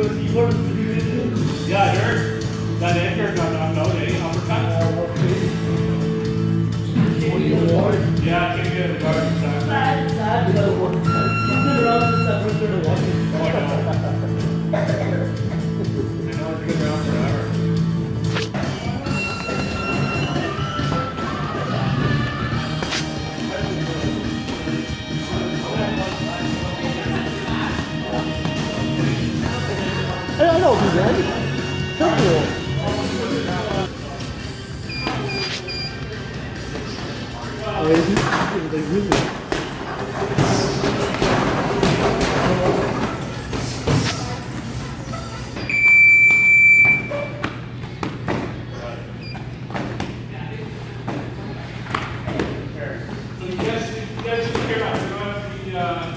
Yeah, I heard that Edgar got knocked out, eh? Uppercut. Yeah, I can't get in the garden. Sad. He's been around since I first started watching. Oh, I know. I know it's been around forever. I know, he's ready. So cool. Like really. So you guys should care about the